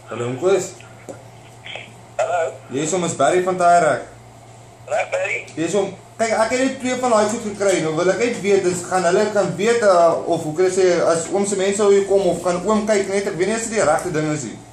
Hallo Koos. Hallo. Jy is om is Barry van Tyre. Reg Barry? Jy is om, kyk ek het net 2 van daai goed gekry, nou wil ek net weet, dis gaan hulle kan weet of hoe kan ek sê, as oom se mense hier kom of kan oom kyk net, ek weet nie as dit die regte ding is nie.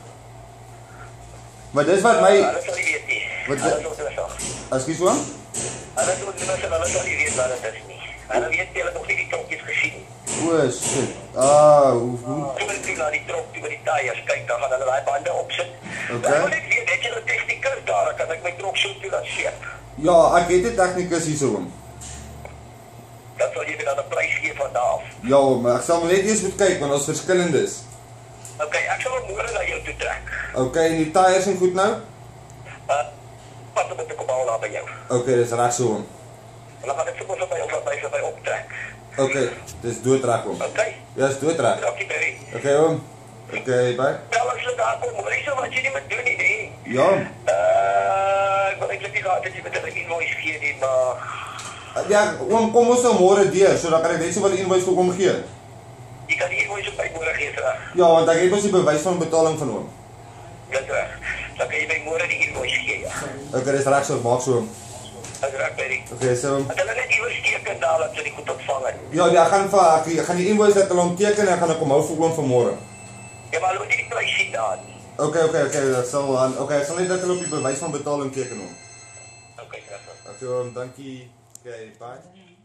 Maar dis wat my... Hulle sal nie weet nie. Hulle sal hulle sal. Ekskuus oom? Hulle sal nie weet wat dit is nie. Hulle weet hulle nog nie die tronkies gesien. O, shit. Hoe? Toe wil ek na die tronk, toe by die tyres kyk, dan gaan hulle daai bande opsit. Okay. Dan wil ek weet, het jy 'n tegnikus daar, dan kan ek my tronk so toe laat seep. Ja, ek het 'n tegnikus hier so oom. Dan sal jy weer dan 'n prys gee van daar af. Ja, maar ek sal maar net eers moet kyk, want ons verskillendes. Okay, ek sal môre na jou toe trek. Okay, en die tyres en goed nou? Wat moet ek kom haal by jou? Okay, dis reg so oom. En dan gaan ek sommer by optrek. Okay, dis doodreg oom. Okay? Ja, dis doodreg. Dankie Barry. Okay oom. Okay, bye. Ja, as jy daar kom, maar dis wat jy nie moet doen nie, nee. Ja. Ek wil eintlik nie gehad dat jy met 'n invoice gee nie, maar... Ja, oom, kom ons nou môre deur, so dan kan ek net so wat invoice vir oom gee. Jy kan die invoice op my môre gee, reg? Ja, want ek het mos die bewys van betaling van oom. Dis reg. Dan kan jy my môre die invoice gee, ja. Okay, dis reg so, maak so oom. Dis reg, Barry. Okay, so oom. Dat hulle net iewers teken daar, dat sy die goed ontvang het. Ja, ek gaan die invoice dat hulle ontteken en ek gaan kom hou vir oom vir môre. Ja, maar hulle moet nie die prys sien daar nie. Okay, dat sal aan. Okay, ek sal net dat hulle op die bewys van betaling teken oom. Okay, reg. Okay oom, dankie. Okay, bye.